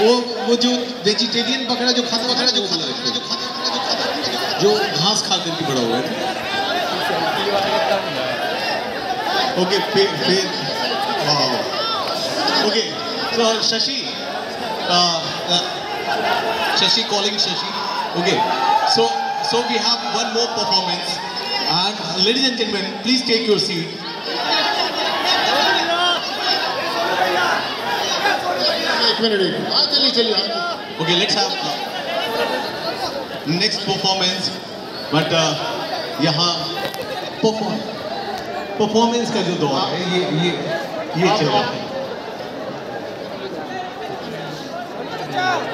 वो जो वेजिटेरियन बकरा जो खाता जो घास खा करके बड़ा हुआ है। Okay okay so Shashi Shashi calling Shashi. Okay, so we have one more performance and ladies and gentlemen, please take your seat. Okay, let's have next performance. But यहाँ performance का जो दौर है ये चल रहा है।